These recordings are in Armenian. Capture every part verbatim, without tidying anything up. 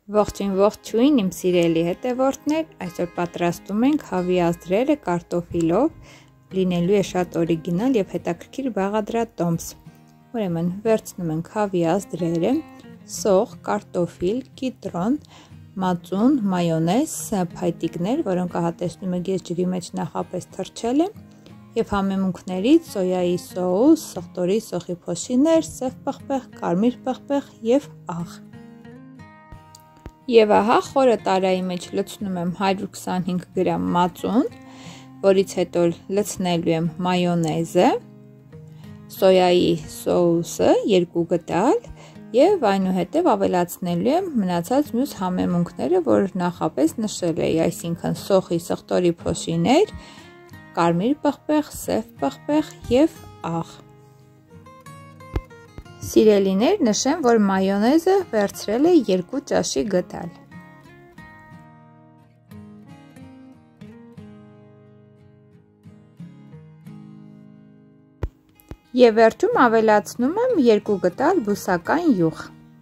Ողջույն ողջույն իմ սիրելի հետևորդներ, այսօր պատրաստում ենք հավի ազդրերը կարտոֆիլով, լինելու է շատ օրիգինալ եւ հետաքրքիր բաղադրատոմս։ Ուրեմն վերցնում ենք հավի ազդրերը, սող, կարտոֆիլ, կիտրոն, մածուն, մայոնեզ, փայտիկներ, որոնք ահա տեսնում եք ես ջրի մեջ նախապես թրջել եմ, եւ համեմունքներից սոյայի սոուս, սխտորի սոխի փոշիներ, սև պղպեղ, կարմիր պղպեղ եւ աղ։ Եվ ահա խորը տարայի մեջ լցնում եմ հարյուր քսանհինգ գրամ մածուն, որից հետո լցնելու եմ մայոնեզը, սոյայի սոուսը երկու գդալ եւ այնուհետեւ ավելացնելու եմ մնացած մյուս համեմունքները, որ նախապես նշել էի, այսինքն սոխի, սխտորի փոշիներ, կարմիր պղպեղ, սև պղպեղ եւ աղ։ Սիրելիներ, նշեմ, որ մայոնեզը վերցրել է երկու ճաշի գդալ։ Եվ վերջում ավելացնում եմ երկու գդալ բուսական յուղ։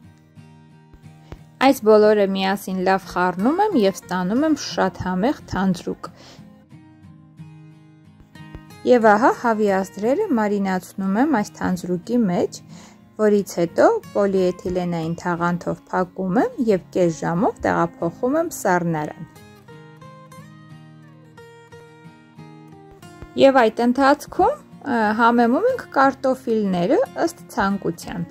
Այս բոլորը միասին լավ խառնում եմ եւ ստանում եմ շատ համեղ թանձրուկ։ Եվ ահա հավի ազդրերը մարինացնում եմ այս թանձրուկի մեջ, որից հետո պոլիէթիլենային թաղանթով փակում եմ եւ կես ժամով տեղափոխում եմ սառնարան։ Եվ այդ ընթացքում համեմում ենք կարտոֆիլները ըստ ցանկության։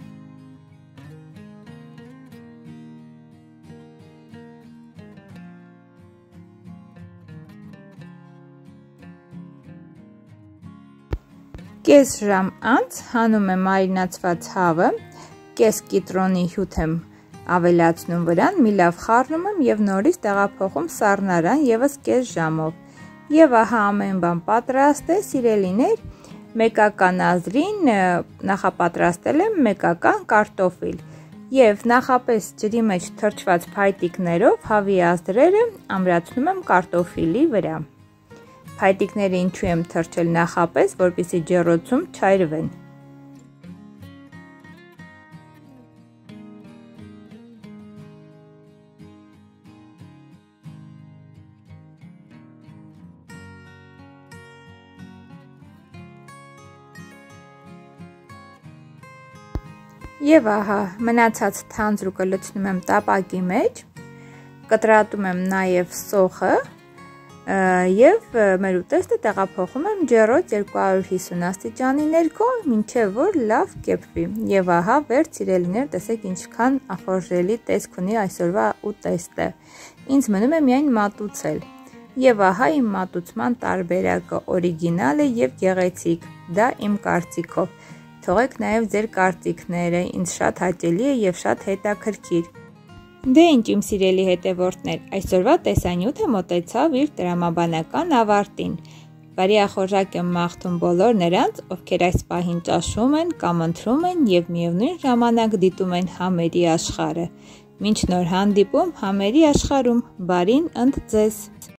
Կես ժամ անց հանում եմ մարինացված հավը, կես կիտրոնի հյութ եմ ավելացնում վրան, մի լավ խառնում եմ եւ նորից տեղափոխում սառնարան եւս կես ժամով։ Եվ ահա ամեն բան պատրաստ է, սիրելիներ, մեկական ազդրին նախապատրաստել եմ մեկական կարտոֆիլ եւ նախապես ջրի մեջ թրջված փայտիկներով հավի ազդրերը ամրացնում եմ կարտոֆիլի վրա։ Փայտիկները ինչու եմ թրջել նախապես, որպեսզի ջեռոցում չայրվեն։ Եվ ահա մնացած թանձրուկը լցնում եմ տապակի մեջ, կտրատում եմ նաև սոխը եւ մեր ուտեստը տեղափոխում եմ ջեռոց երկու հարյուր հիսուն աստիճանի ներքո, մինչեւ որ լավ կեփվի։ Եվ ահա վերջ սիրելիներ, տեսեք ինչքան ախորժելի տեսք ունի այսօրվա ուտեստը։ Ինձ մնում է միայն մատուցել։ Եվ ահա իմ մատուցման տարբերակը օրիգինալ է եւ գեղեցիկ։ Դա իմ կարծիքով։ Թողեք նաև ձեր կարծիքները, ինձ շատ հաճելի է եւ շատ հետաքրքիր։ Դե ինչ իմ սիրելի հետևորդներ, այսօրվա տեսանյութը մոտեցավ իր տրամաբանական ավարտին։ Բարի ախորժակ եմ մաղթում բոլոր նրանց, ովքեր այս պահին ճաշում են կամ ընթրում են եւ միևնույն ժամանակ դիտում են համերի աշխարհը։ Մինչ նոր հանդիպում համերի աշխարհում, բարին ընդ ձեզ։